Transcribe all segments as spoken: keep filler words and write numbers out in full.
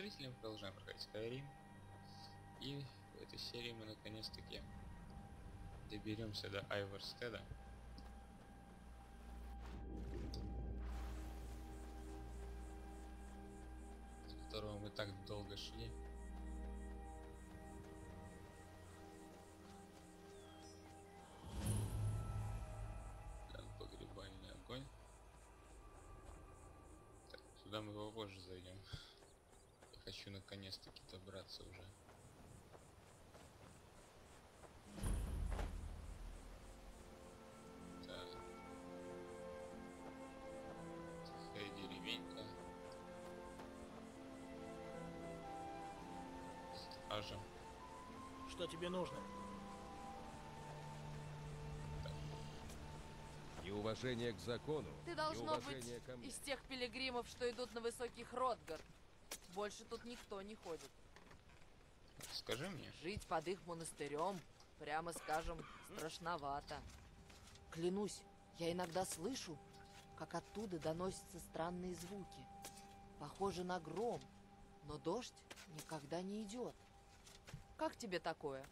зрителями, продолжаем проходить Skyrim. И в этой серии мы наконец-таки доберемся до Айверстеда. С которого мы так долго шли. Там погребальный огонь. Так, сюда мы попозже зайдем. Я хочу наконец-таки добраться уже. Так. Тихая деревенька. Стража. Что тебе нужно? Неуважение к закону. Ты должно быть неуважение ко мне. из тех пилигримов, что идут на высокий Хротгар. Больше тут никто не ходит. Скажи мне. Жить под их монастырем, прямо скажем, страшновато. Клянусь, я иногда слышу, как оттуда доносятся странные звуки. Похоже на гром, но дождь никогда не идет. Как тебе такое?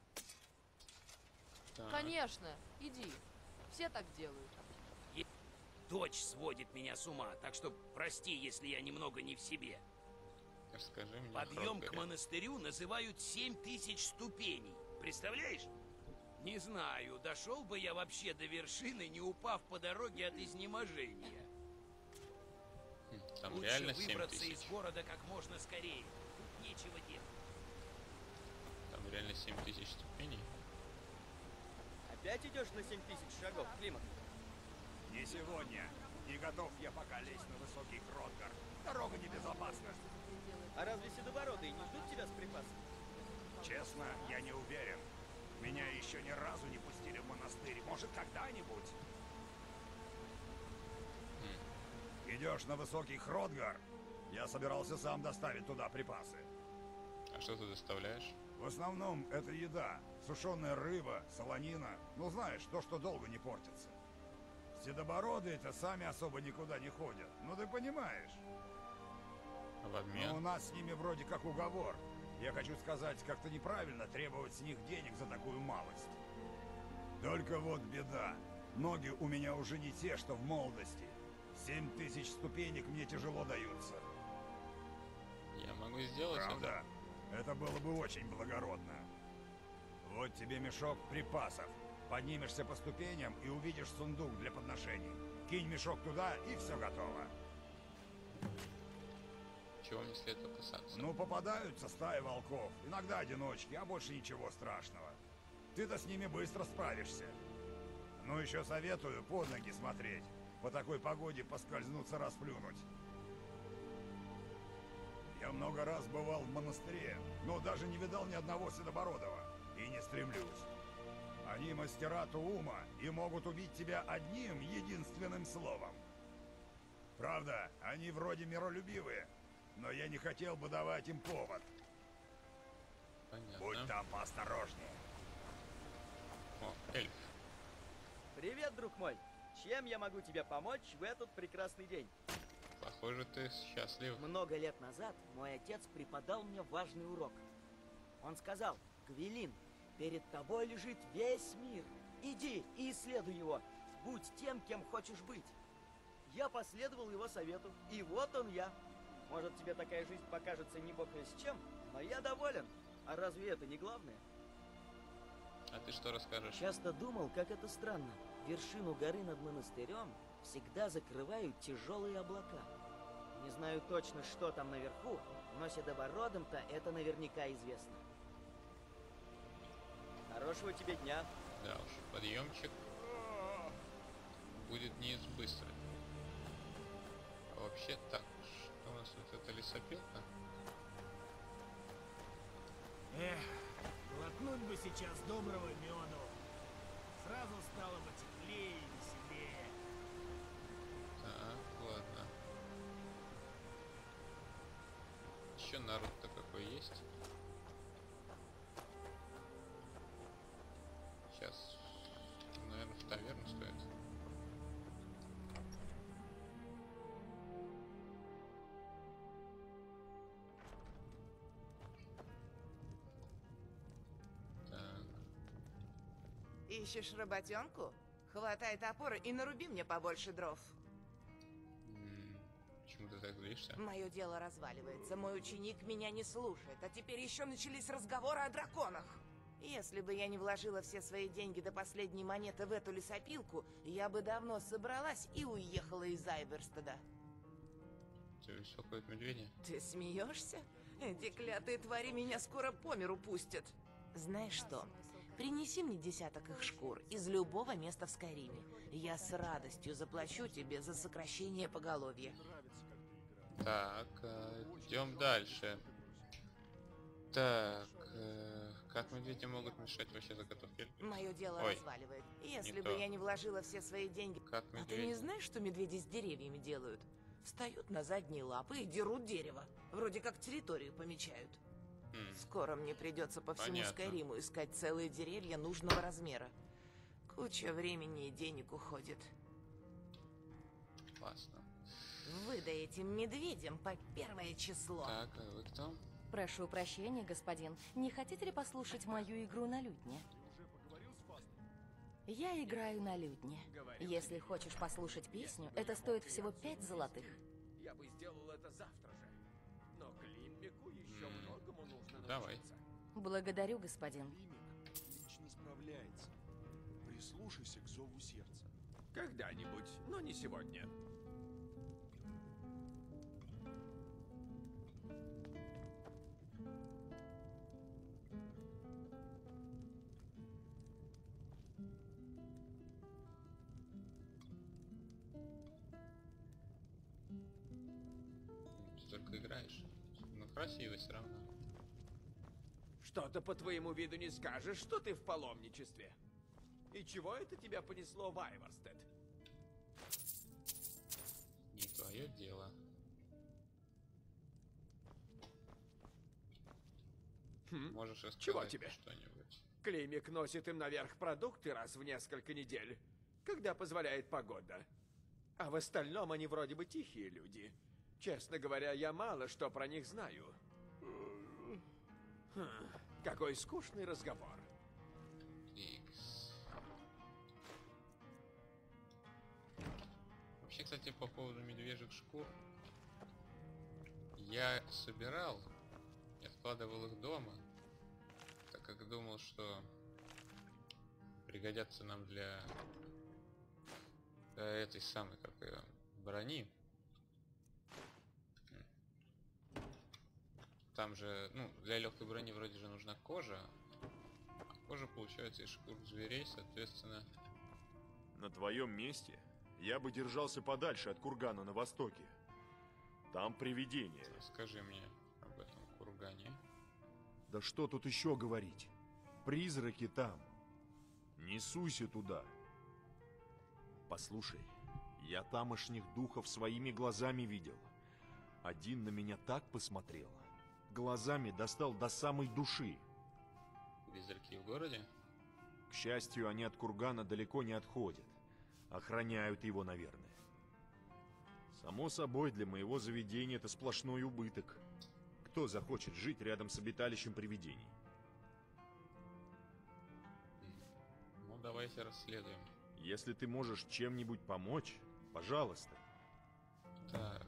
Так. Конечно, иди. Все так делают. Дочь сводит меня с ума, так что прости, если я немного не в себе. Расскажи мне. Подъем к монастырю называют семь тысяч ступеней. Представляешь? Не знаю, дошел бы я вообще до вершины, не упав по дороге от изнеможения. Там Лучше реально семь выбраться тысяч. из города как можно скорее. Тут нечего делать. Там реально семь тысяч ступеней. Опять идешь на семь тысяч шагов, Климат? Не сегодня. Не готов я пока лезть на высокий Хротгар. Дорога небезопасна. А разве седобородые не ждут тебя с припасами? Честно, я не уверен. Меня еще ни разу не пустили в монастырь. Может, когда-нибудь? Хм. Идешь на высокий Хротгар? Я собирался сам доставить туда припасы. А что ты доставляешь? В основном это еда. Сушеная рыба, солонина. Ну знаешь, то, что долго не портится. Седобородые-то сами особо никуда не ходят. Ну ты понимаешь. А в обмен? Но у нас с ними вроде как уговор. Я хочу сказать, как-то неправильно требовать с них денег за такую малость. Только вот беда. Ноги у меня уже не те, что в молодости. Семь тысяч ступенек мне тяжело даются. Я могу сделать Правда? это? Это было бы очень благородно. Вот тебе мешок припасов. Поднимешься по ступеням и увидишь сундук для подношений. Кинь мешок туда, и все готово. Чего мне следует опасаться? Ну, попадаются стаи волков. Иногда одиночки, а больше ничего страшного. Ты-то с ними быстро справишься. Ну, еще советую под ноги смотреть. По такой погоде поскользнуться, расплюнуть. Я много раз бывал в монастыре, но даже не видал ни одного седобородого. И не стремлюсь. Они мастера Туума и могут убить тебя одним единственным словом. Правда, они вроде миролюбивые, но я не хотел бы давать им повод. Понятно. Будь там поосторожнее. О, эльф. Привет, друг мой. Чем я могу тебе помочь в этот прекрасный день? Похоже, ты счастлив. Много лет назад мой отец преподал мне важный урок. Он сказал: Гвелин, перед тобой лежит весь мир. Иди и исследуй его. Будь тем, кем хочешь быть. Я последовал его совету, и вот он я. Может, тебе такая жизнь покажется не бог весть чем, но я доволен. А разве это не главное? А ты что расскажешь? Часто думал, как это странно. Вершину горы над монастырем всегда закрывают тяжелые облака. Не знаю точно, что там наверху, но седобородым-то это наверняка известно. Хорошего тебе дня. Да уж, подъемчик будет не из быстрых. А вообще так, что у нас тут, это лесопилка? Эх, глотнуть бы сейчас доброго меду. Сразу стало бы теплее и веселее. Так, ладно. Еще народ-то какой есть? Сейчас, наверное, в таверну стоит. Ищешь работенку? Хватай топор и наруби мне побольше дров. М, Почему ты так злишься? Мое дело разваливается, мой ученик меня не слушает, а теперь еще начались разговоры о драконах. Если бы я не вложила все свои деньги до последней монеты в эту лесопилку, я бы давно собралась и уехала из Айверстеда. Ты беспокоит медведя? Ты смеешься? Эти клятые твари меня скоро по миру пустят. Знаешь что? Принеси мне десяток их шкур из любого места в Скайриме. Я с радостью заплачу тебе за сокращение поголовья. Так, идем дальше. Так, э, как медведи могут мешать вообще заготовке? Мое дело Ой, разваливает. Если не бы то. я не вложила все свои деньги... Как А ты не медведи? знаешь, что медведи с деревьями делают? Встают на задние лапы и дерут дерево. Вроде как территорию помечают. М, Скоро мне придется по всему Понятно. Скайриму искать целые деревья нужного размера. Куча времени и денег уходит. Классно. Выдай этим медведям по первое число. Так, а вы кто? Прошу прощения, господин. Не хотите ли послушать мою игру на лютне? Я играю на лютне. Если хочешь послушать песню, это стоит всего пять золотых. Я бы сделал это завтра же. Но Климмику еще М, многому нужно давай. научиться. Благодарю, господин. Климик не справляется. Прислушайся к зову сердца. Когда-нибудь, но не сегодня. Ты только играешь. Ну, красивый все равно. Что-то по твоему виду не скажешь, что ты в паломничестве. И чего это тебя понесло в Айверстед? Не твое дело. Хм? Можешь рассказать Чего тебе? что-нибудь? Климик носит им наверх продукты раз в несколько недель, когда позволяет погода. А в остальном они вроде бы тихие люди. Честно говоря, я мало что про них знаю. Хм, какой скучный разговор. Икс. Вообще, кстати, по поводу медвежьих шкур. Я собирал и откладывал их дома, так как думал, что пригодятся нам для, для этой самой, как ее, брони. Там же, ну, для легкой брони вроде же нужна кожа. А кожа получается из шкур зверей, соответственно. На твоем месте я бы держался подальше от кургана на востоке. Там привидения. Расскажи мне об этом кургане. Да что тут еще говорить? Призраки там. Не суйся туда. Послушай, я тамошних духов своими глазами видел. Один на меня так посмотрел. Глазами достал до самой души. Призраки в городе? К счастью, они от кургана далеко не отходят. Охраняют его, наверное. Само собой, для моего заведения это сплошной убыток. Кто захочет жить рядом с обиталищем привидений? Ну, давайте расследуем. Если ты можешь чем-нибудь помочь, пожалуйста. Так.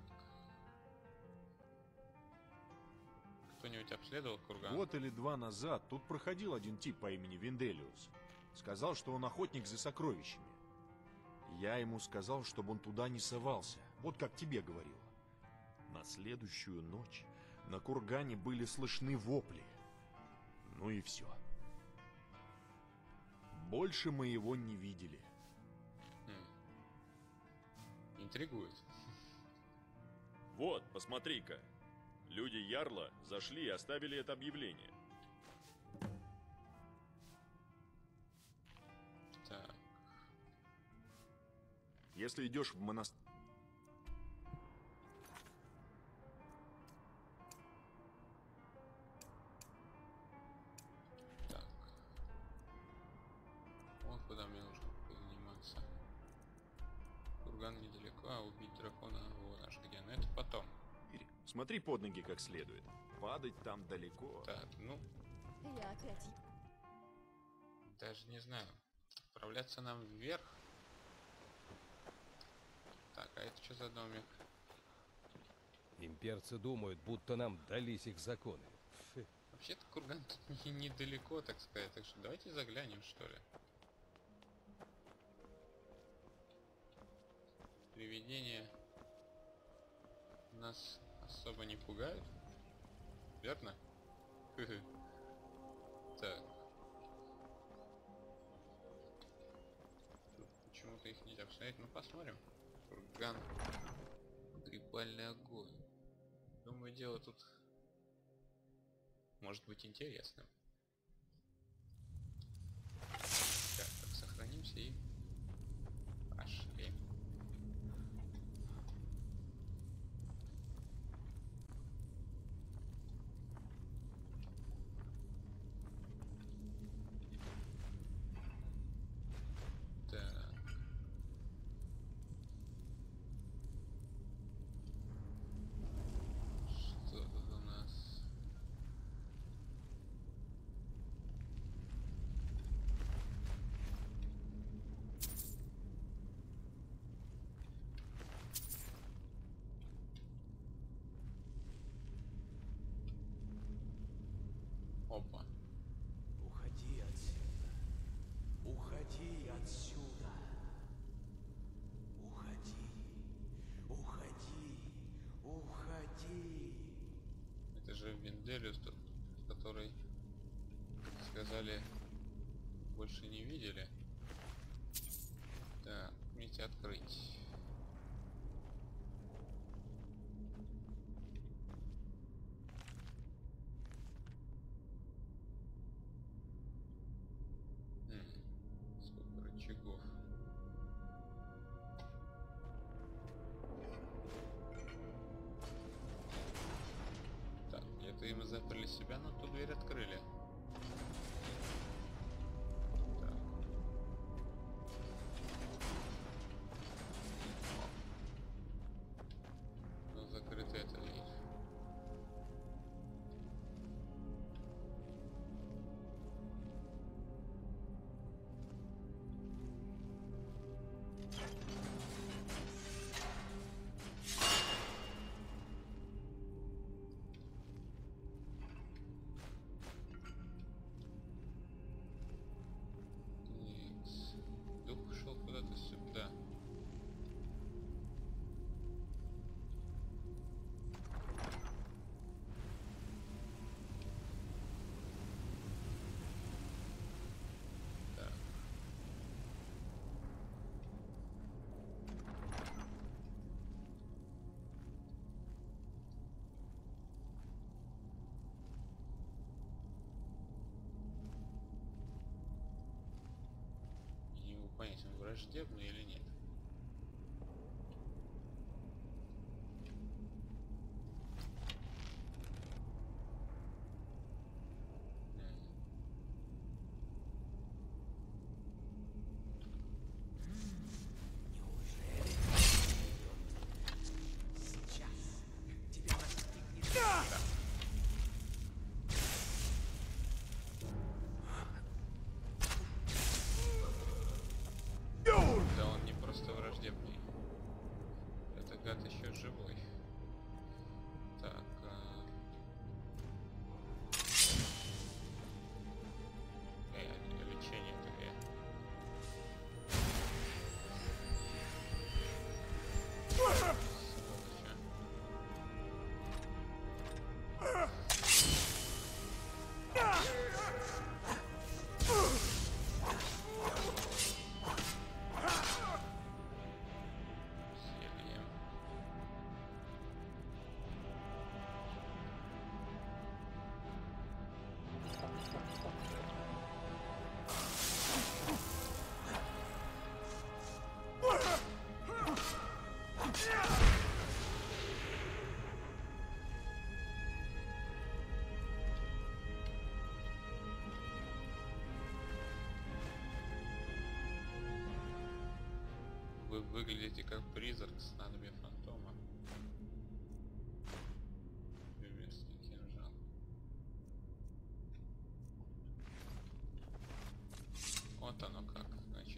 Кто-нибудь обследовал курган? Год или два назад тут проходил один тип по имени Винделиус. Сказал, что он охотник за сокровищами. Я ему сказал, чтобы он туда не совался. Вот как тебе говорил. На следующую ночь на кургане были слышны вопли. Ну и все. Больше мы его не видели. Хм. Интригует. Вот, посмотри-ка. Люди Ярла зашли и оставили это объявление. Так. Если идешь в монастырь... Так. Вот куда мне нужно подниматься. Курган недалеко, а убить дракона вон аж где. Но это потом. Смотри под ноги как следует. Падать там далеко. Так, ну, Я опять... даже не знаю. Отправляться нам вверх. Так, а это что за домик? Имперцы думают, будто нам дались их законы. Фу. Вообще-то курган тут не- недалеко, так сказать, так что давайте заглянем, что ли. Привидения нас особо не пугают, верно? Так. Тут почему-то их нельзя посмотреть, ну посмотрим. Курган. Грибальный огонь. Думаю, дело тут может быть интересным. Так, так, сохранимся и пошли. Так. Что тут у нас? Опа. Уходи отсюда. Уходи отсюда. Уходи. Уходи. Уходи. Это же Винделиус, тот, который, сказали, больше не видели. Так, умейте открыть. М, сколько рычагов. Так, где-то мы заперли себя, но ту дверь открыли. Так. Ну, закрыта эта дверь. Икс. Дух ушел куда-то сюда. Так. Не могу понять, он враждебный или нет. Да он не просто враждебный. Это гад еще живой. Так. А... Э, лечение-то я. Сволочь, зелье. Вы выглядите как призрак с снадобья фантома. Любезный кинжал. Вот оно как, значит.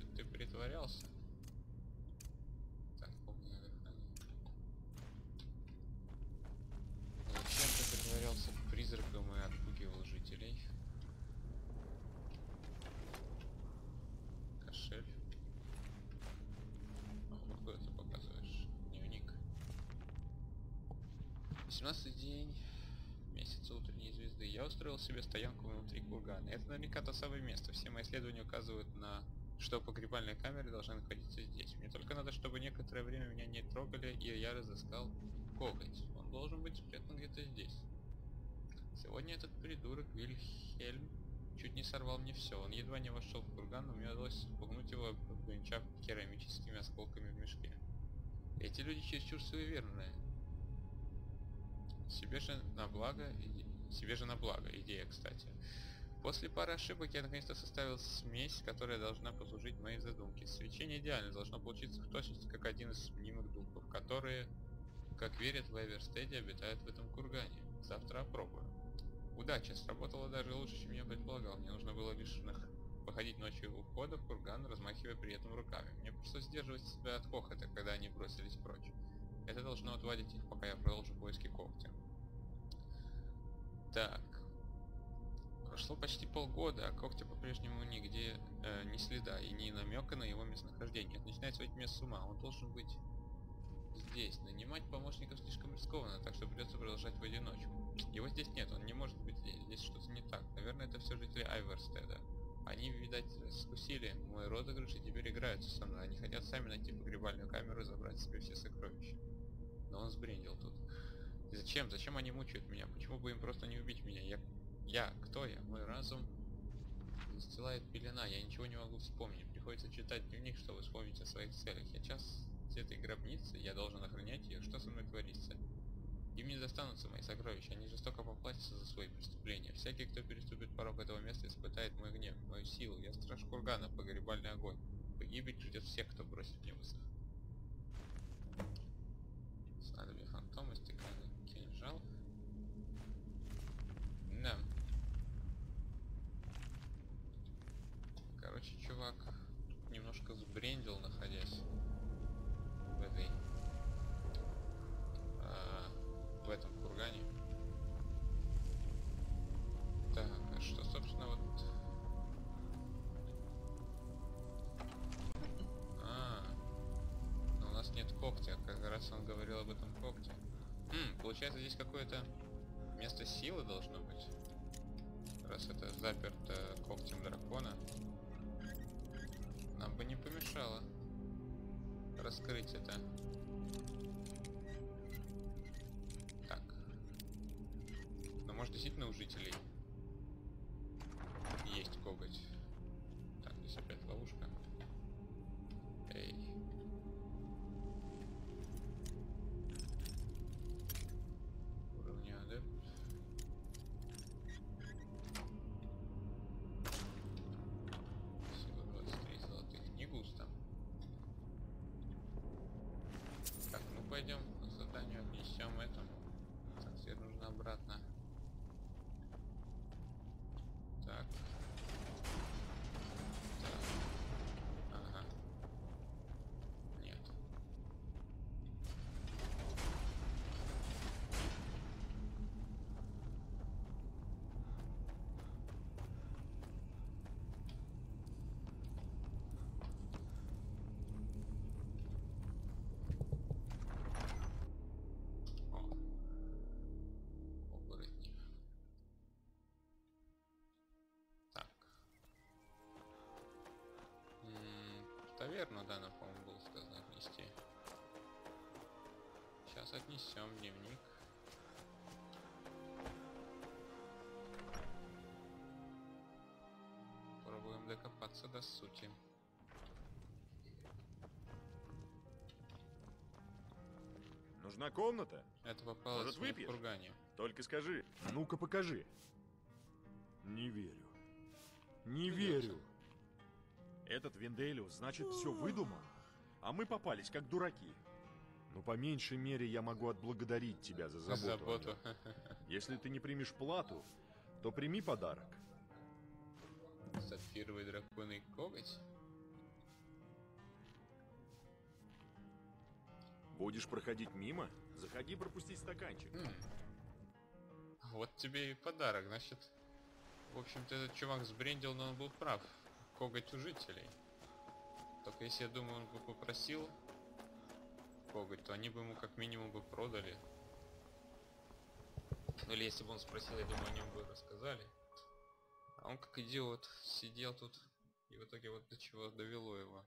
семнадцатый день месяца утренней звезды. Я устроил себе стоянку внутри кургана. Это наверняка то самое место. Все мои исследования указывают на что погребальные камеры должны находиться здесь. Мне только надо, чтобы некоторое время меня не трогали, и я разыскал коготь. Он должен быть спрятан где-то здесь. Сегодня этот придурок Вильхельм чуть не сорвал мне все. Он едва не вошел в курган, но мне удалось спугнуть его, обвенчав керамическими осколками в мешке. Эти люди чересчур суеверные. Себе же на благо, себе же на благо, идея, кстати. После пары ошибок я наконец-то составил смесь, которая должна послужить моей задумке. Свечение идеально должно получиться в точности, как один из мнимых духов, которые, как верят в Эверстеде, обитают в этом кургане. Завтра опробую. Удача, сработала даже лучше, чем я предполагал. Мне нужно было лишь походить ночью у входа в курган, размахивая при этом руками. Мне пришлось сдерживать себя от хохота, когда они бросились прочь. Это должно отводить их, пока я продолжу поиски когтя. Так. Прошло почти полгода, а когтя по-прежнему нигде э, ни следа и ни намека на его местонахождение. Это начинает сводить меня с ума. Он должен быть здесь. Нанимать помощников слишком рискованно, так что придется продолжать в одиночку. Его здесь нет, он не может быть здесь. Здесь что-то не так. Наверное, это все жители Айверстеда. Они, видать, раскусили мой розыгрыш и теперь играются со мной. Они хотят сами найти погребальную камеру и забрать себе все сокровища. Но он сбрендил тут. И зачем? Зачем они мучают меня? Почему бы им просто не убить меня? Я... Я? Кто я? Мой разум застилает пелена. Я ничего не могу вспомнить. Приходится читать дневник, чтобы вспомнить о своих целях. Я час с этой гробницы. Я должен охранять ее. Что со мной творится? Им не достанутся мои сокровища. Они жестоко поплатятся за свои преступления. Всякий, кто переступит порог этого места, испытает мой гнев, мою силу. Я страж кургана, погребальный огонь. Погибель ждет всех, кто бросит мне вызов. Снадобье фантома, стеклянный кинжал. Да. Короче, чувак немножко сбрендил, находясь в этой а, в этом кургане. Так, а что, собственно, вот... А, но у нас нет когтя, как раз он говорил об этом когте. Хм, получается, здесь какое-то место силы должно быть. Раз это заперто когтем дракона, нам бы не помешало раскрыть это. Так. Но может действительно у жителей есть коготь. Так, здесь опять ловушка. Эй. Уровня адепт. Всего двадцать три золотых. Не густо. Так, ну пойдем к заданию, отнесем это. Так, теперь нужно обратно. Так. Так. Ага. Нет. О. Оборотни. Так. М, Таверну, да, нам, по-моему, было сказано отнести. Сейчас отнесем дневник. Пробуем докопаться до сути. Нужна комната? Это попалось Может, мне в выпьешь? кургане. Только скажи. Ну-ка покажи. Не верю. Не Придётся. верю. Этот Винделиус, значит, все выдумал? А мы попались как дураки. Ну, по меньшей мере, я могу отблагодарить тебя за заботу. Заботу. о нём. Если ты не примешь плату, то прими подарок. Сапфировый драконий коготь. Будешь проходить мимо? Заходи пропустить стаканчик. М. Вот тебе и подарок, значит. В общем-то, этот чувак сбрендил, но он был прав. Коготь у жителей. Только если, я думаю, он бы попросил коготь, то они бы ему как минимум бы продали. Ну или если бы он спросил, я думаю, о нем бы рассказали. А он как идиот сидел тут, и в итоге вот до чего довело его.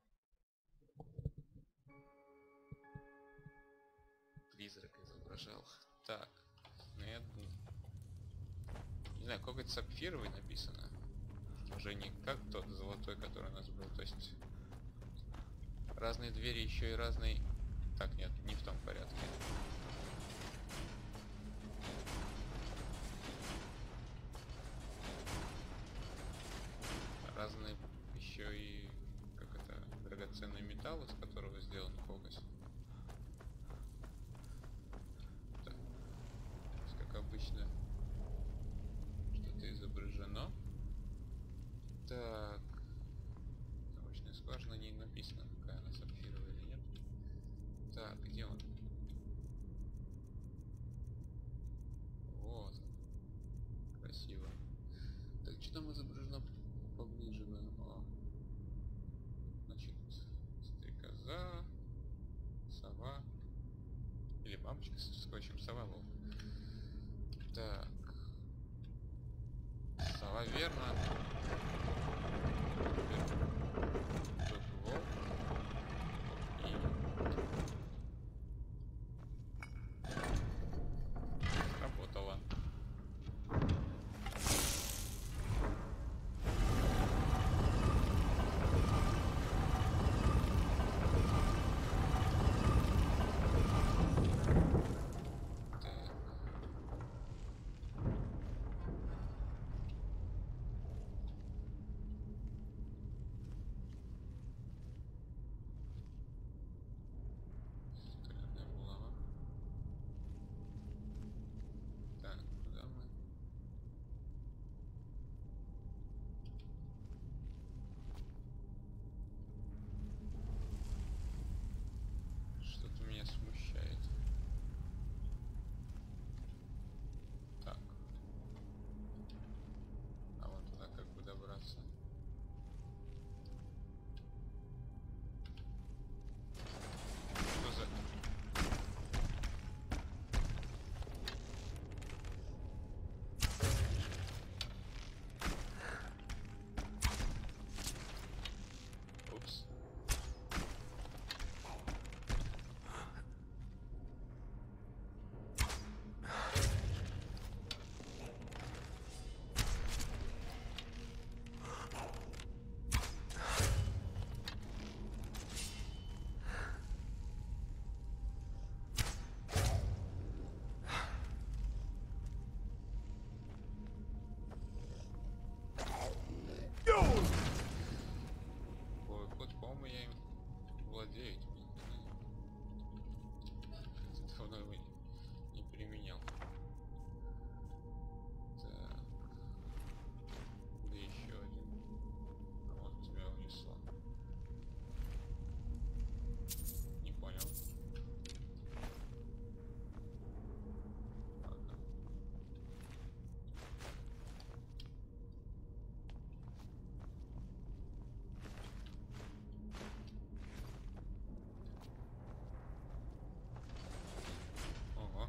Призрак изображал. Так, ну я думаю... Не знаю, какой-то сапфировый написано. Уже не как тот золотой, который у нас был. То есть разные двери еще и разные... Так, нет, не в том порядке. Разные еще и... Как это? Драгоценный металл, из которого сделан фокус. Так. Как обычно. Что-то изображено. Так. Научная скважина, не написано, какая она, сапфировая или нет. Так, где он? Вот. Красиво. Так, что там изображено поближе? О. Значит, стрекоза, сова. Или бабочка с скотчем, сова был. Так. Сова, верно. Тут волк. И... Работала. Смущает. Так. А вот туда как бы добраться? Что за... Упс. Ой, хоть, по-моему, я им владею. Давно его не применял. Так. Где еще один? А вот тебя унесло. Не понял. Ладно. Ого.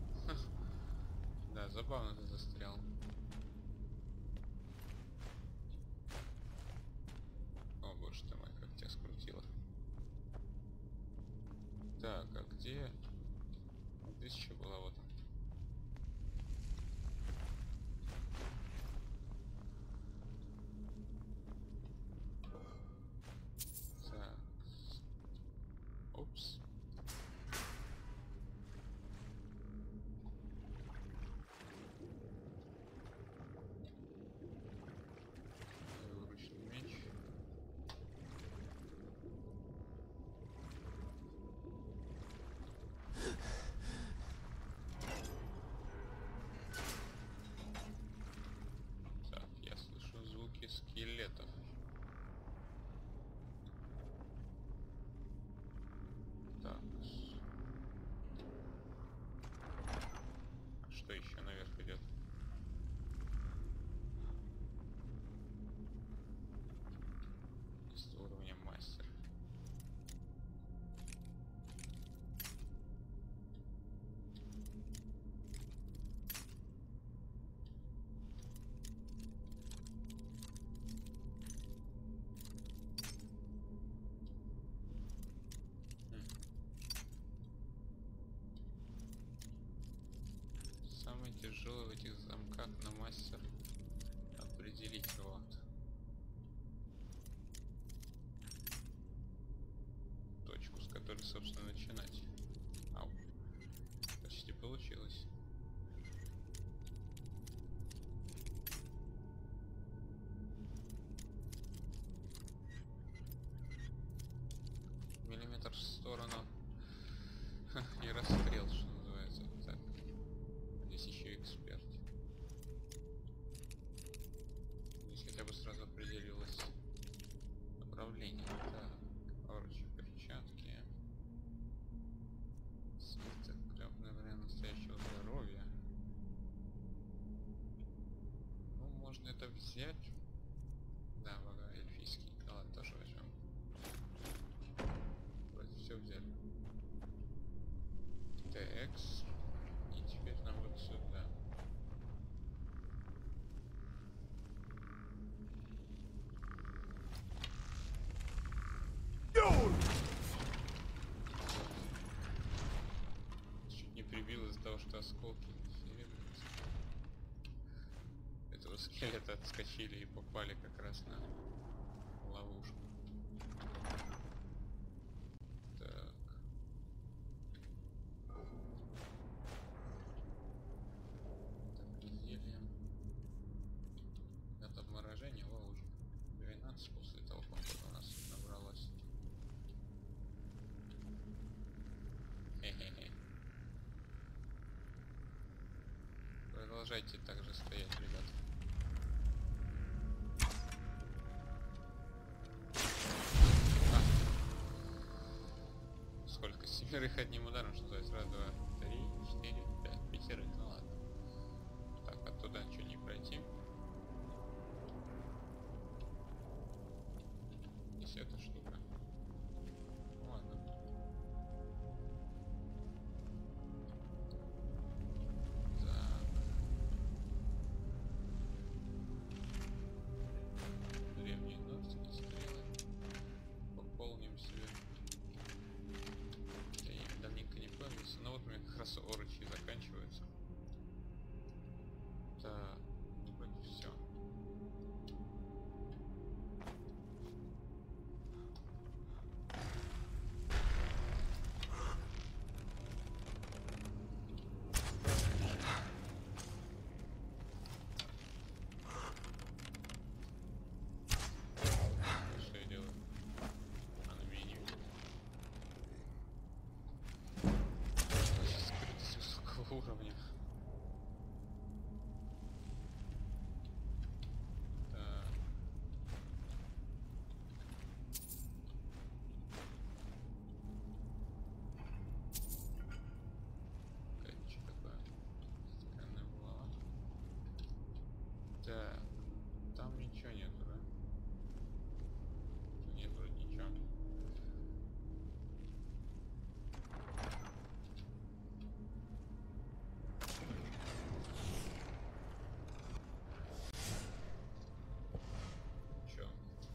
Да, забавно ты застрял. О боже ты мой, как тебя скрутило. Так, а где? Здесь еще была вот она. Так. Упс. Двуручный меч. решил в этих замках на мастер определить вот. Точку, с которой, собственно, начинать. Ау. Почти получилось. Миллиметр в сторону. Ха, и расстрел, что называется. Так. Здесь еще эксперт. Здесь хотя бы сразу определилось направление. Так. Короче, перчатки. Свиток. Клёпное время настоящего здоровья. Ну, можно это взять. Да, вага, эльфийский. Да ладно, тоже возьмем. Вроде все взяли. Текс. И теперь нам вот сюда. Чуть не прибил из-за того, что осколки серебряные. Этого скелета отскочили и попали как раз на ловушку. Так. Так, зелье. Это обморожение, во уже. двенадцать после того, как у нас набралось. Хе-хе-хе. Продолжайте так же стоять, ребят. А. Сколько? Семерых одним ударом, что есть? Раз, два, три, четыре, пять, пятерых. Ну ладно. Так, оттуда ничего не пройти. Здесь эта штука. Ну ладно. Так. Древние ножки, стрелы. Пополним себе. Я давненько не пользовался. Но вот у меня как раз орочи заканчиваются. Так, вроде все. Что я делаю? Она меня не видит. Сейчас скрытость высокого уровня. Так. Какая-то что такое? Странная булава. Так. Там ничего нету, да? Нет, вроде ничего. Чё?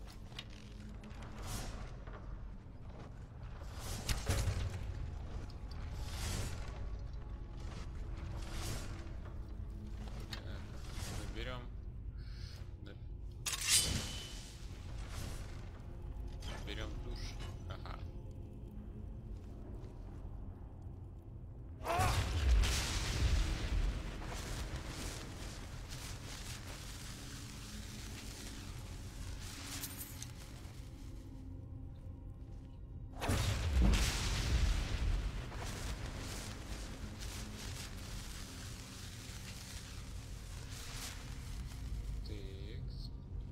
Так, заберем. Да. Берем душ. Ага. Текс.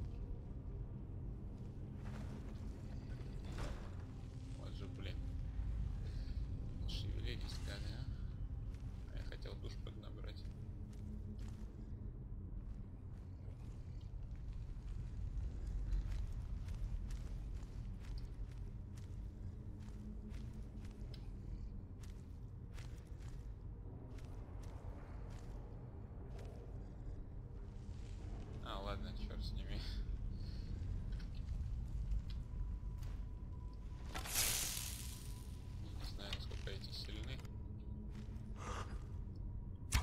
Вот же, блин. Шевелились, да, да? А я хотел душ поднабрать. А, ладно, черт с ними. Не знаю, насколько эти сильны.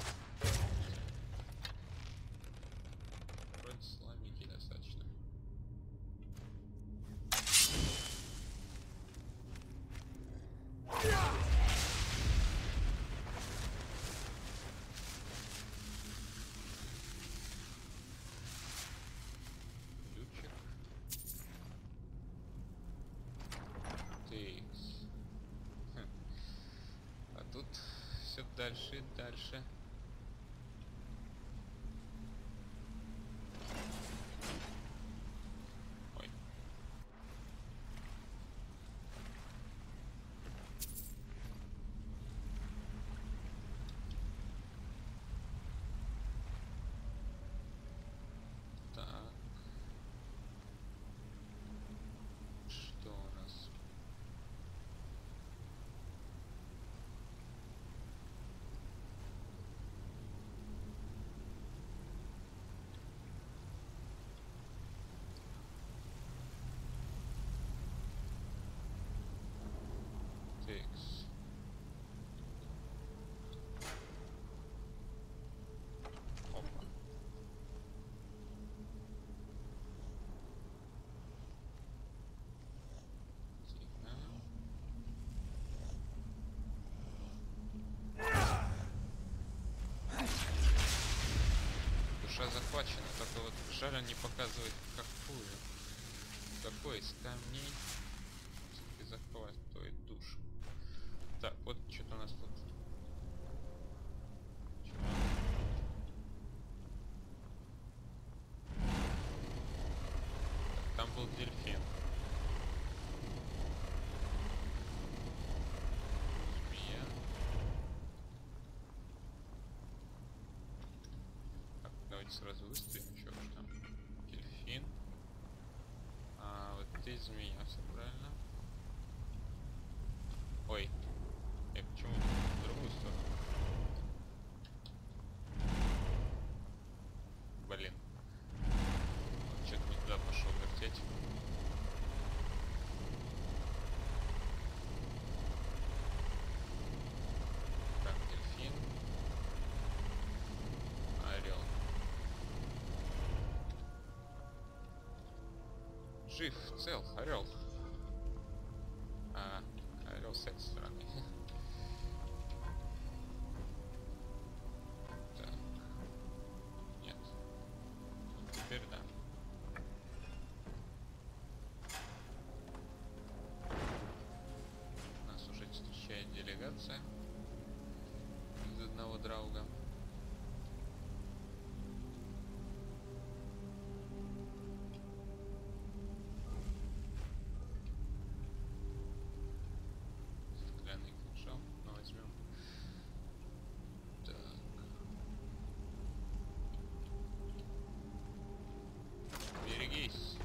дальше и дальше. Ой. Так. Что у нас? Текс. Опа. Тихо. Душа захвачена, только вот жаль, он не показывает какую. Какой из камней все-таки захватывает душу. Так, вот что-то у нас тут. Чё? Там был дельфин. Змея. Так, давайте сразу выставим еще что там. Дельфин. А вот здесь змея, все правильно. Ой. Я почему в другую сторону? Блин. Что-то не туда пошел вертеть. Так, дельфин. Орел. Жив, цел, орел. А, орел с этой стороны. Так. Нет. Теперь да. Нас уже встречает делегация из одного драуга. Стеклянный кинжал. Ну, возьмем. Так. Берегись.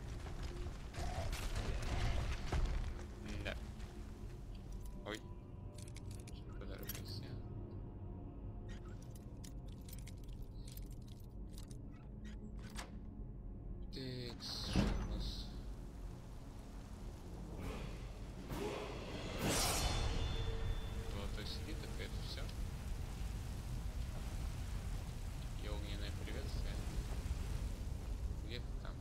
Да. Ой. Чуть подорвался. Текс, что у нас? Золотой слиток, это все. И огненное приветствие. Где ты там?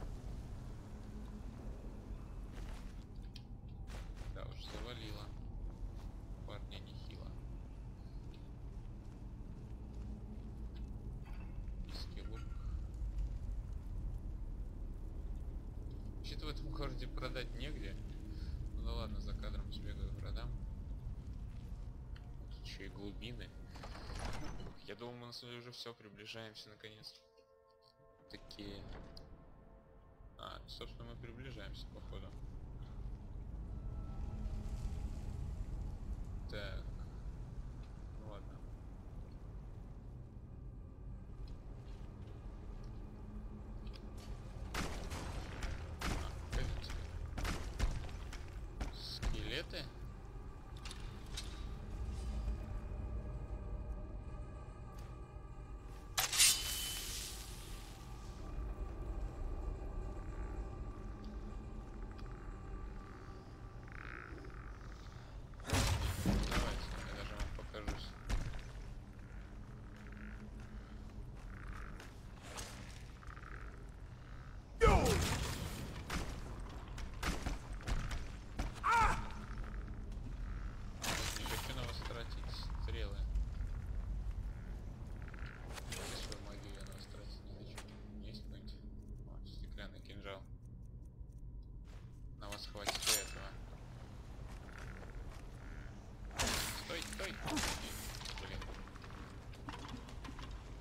Да уж, завалило. Парня нехило. Иски лук. Вообще-то в этом городе продать негде. Ну ладно, за кадром сбегаю, продам. Тут еще и глубины. Я думаю, мы на самом деле уже все, приближаемся наконец. Такие. А, собственно, мы приближаемся, походу. Так. Ну ладно. А, погодите. Скелеты? Давайте.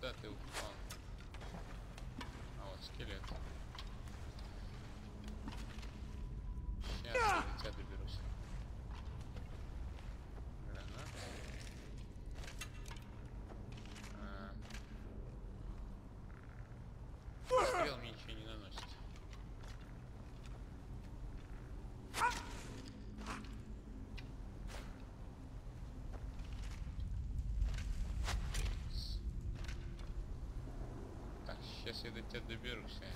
Куда ты упал? А вот скелет. Сейчас я до тебя доберусь. Гранат. А. Стрел мне ничего не наносит. Так, сейчас я до тебя доберусь. А.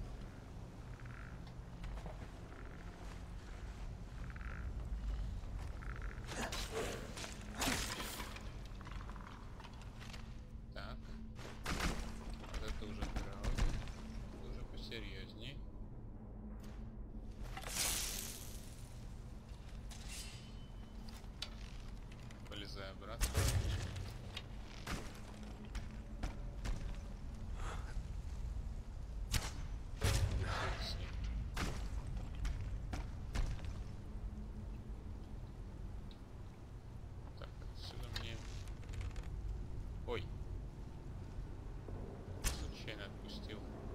Так. Вот это уже дорога. Уже посерьезней. Полезай обратно. С ним. Так, отсюда мне... Ой. Случайно отпустил.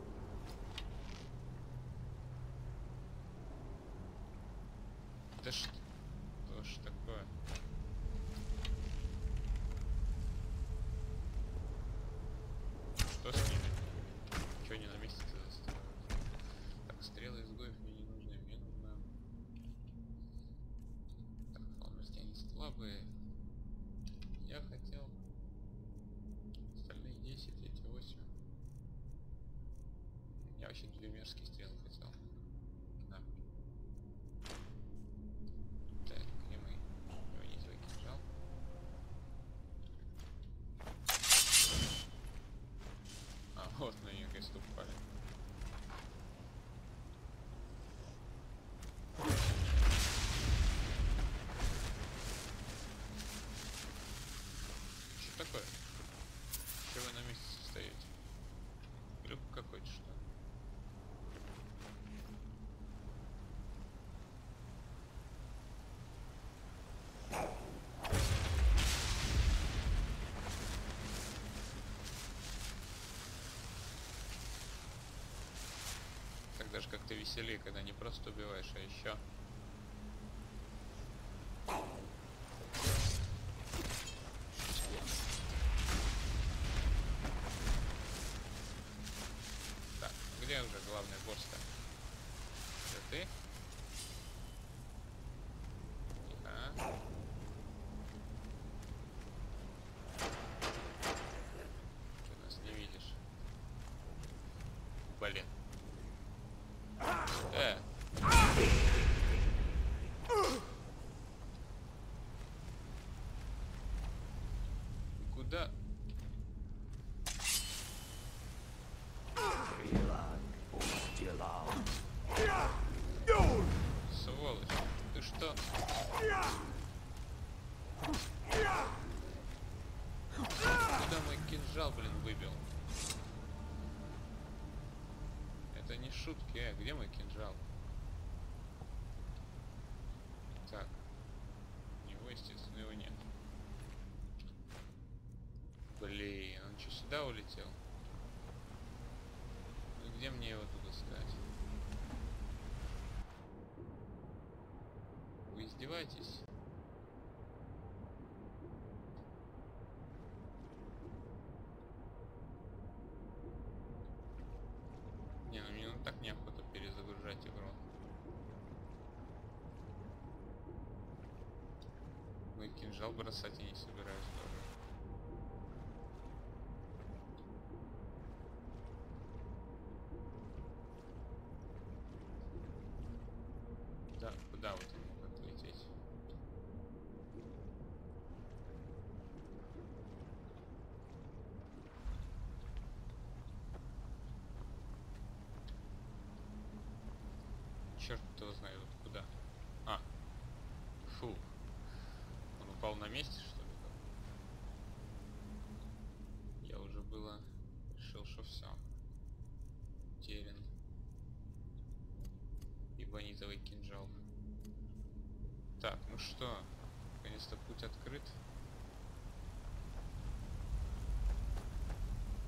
Да что? Что ж такое? Что с ними? Чего они на месте-то застывают? Так, стрелы изгоев мне не нужны. Мне нужна... Так, полностью они слабые. Я хотел... Остальные десять, эти восемь. Я вообще две мерзкие стрелы хотел. Да. Так, где мы? Верни свой кинжал. А, вот на нее крест упали. Что такое? Че вы на месте стоите? Глюк какой-то, что ли? Так даже как-то веселее, когда не просто убиваешь, а еще. Так, где уже главный босс-то? Это ты? Тихо. Ты нас не видишь. Блин. Э. Куда? Сволочь. Ты что? Куда мой кинжал, блин, выбил? Это не шутки, а где мой кинжал? Так. У него, естественно, его нет. Блин, он что, сюда улетел? Ну где мне его тут искать? Вы издеваетесь? Не, ну мне ну, так неохота перезагружать игру. Мой кинжал бросать я не собираюсь тоже. Да, куда вот он мог отлететь? Черт его знает, вот куда. А. Фу. Он упал на месте, что ли? Я уже было решил, что все. Терян. Ибонитовый кинжал. Так, ну что? Наконец-то путь открыт.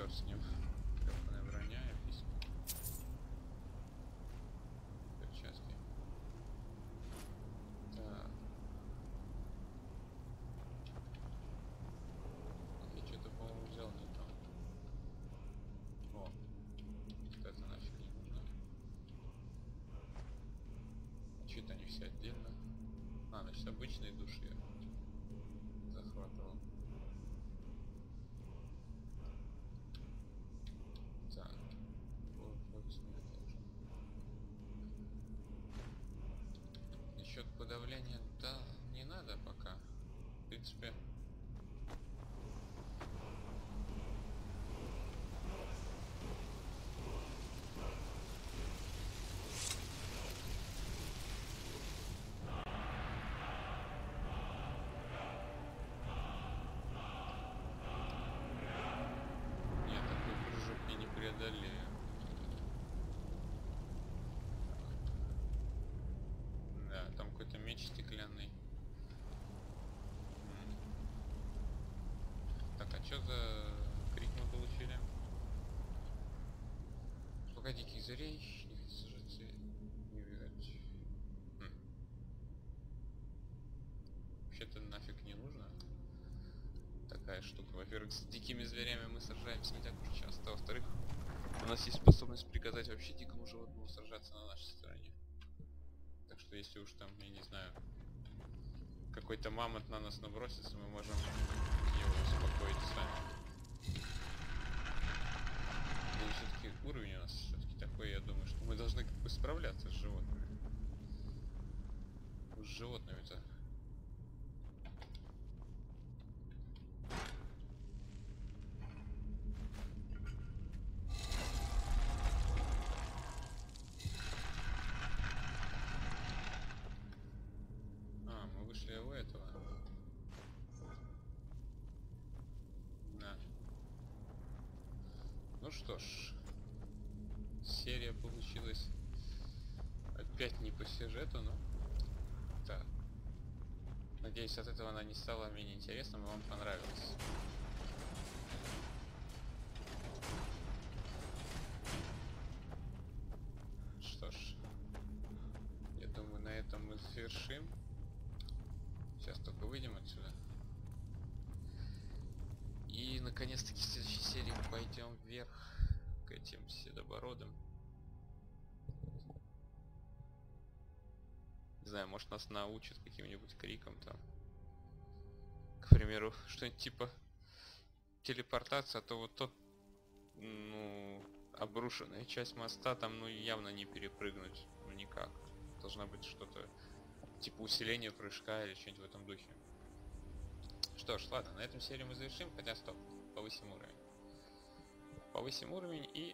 черт с ним. Легкая броня, письма. Перчатки. Так. Я что-то, по-моему, взял не то. О, вот это нафиг не нужно. Что-то они все отдельно. А, значит, обычные души я захватывал. Так. Вот, вот с ними должен. Насчет подавления, да, не надо пока. В принципе. Преодолею. Да, там какой-то меч стеклянный. Так, а что за крик мы получили? Пока диких зверей не хотят сажаться, не видать. Хм. Вообще-то нафиг не нужно. Такая штука. Во-первых, с дикими зверями мы сражаемся не так уж часто. Во-вторых, у нас есть способность приказать вообще дикому животному сражаться на нашей стороне. Так что если уж там, я не знаю, какой-то мамонт на нас набросится, мы можем его успокоить сами. И все-таки уровень у нас все-таки такой, я думаю, что мы должны как бы справляться с животными. С животными-то. У этого. Да. Ну что ж, серия получилась опять не по сюжету, но так. Надеюсь, от этого она не стала менее интересным и вам понравилась. Что ж, я думаю, на этом мы завершим. Сейчас только выйдем отсюда. И наконец-таки в следующей серии пойдем вверх к этим седобородым. Не знаю, может нас научат каким-нибудь криком там. К примеру, что-нибудь типа телепортация, а то вот тот, ну, обрушенная часть моста там, ну, явно не перепрыгнуть. Ну, никак. Должна быть что-то типа усиление прыжка или что-нибудь в этом духе. Что ж, ладно, на этом серию мы завершим, хотя стоп, повысим уровень. Повысим уровень и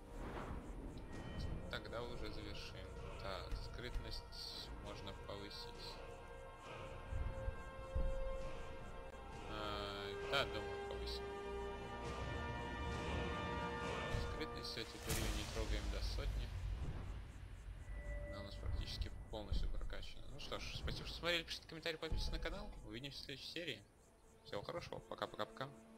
тогда уже завершим. Так, скрытность можно повысить. А, да, думаю, повысим. Скрытность, кстати, теперь ее не трогаем до сотни. Она у нас практически полностью прокачана. Ну что ж, спасибо, что смотрели, пишите комментарии, подписывайтесь на канал. Увидимся в следующей серии. Всего хорошего, пока-пока-пока.